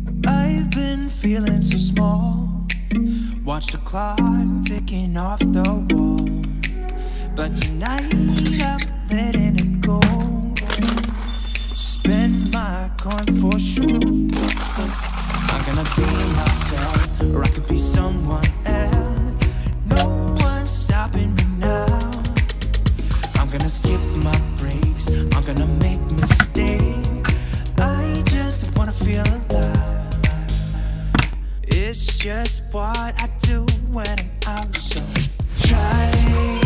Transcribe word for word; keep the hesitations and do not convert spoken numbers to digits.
I've been feeling so small. Watch the clock ticking off the wall. But tonight I'm letting it go. Spend my coin for sure. I'm gonna be myself, or I could be someone else. No one's stopping me now. I'm gonna skip my breaks, I'm gonna make mistakes. I just wanna feel alive. It's just what I do when I'm out, so try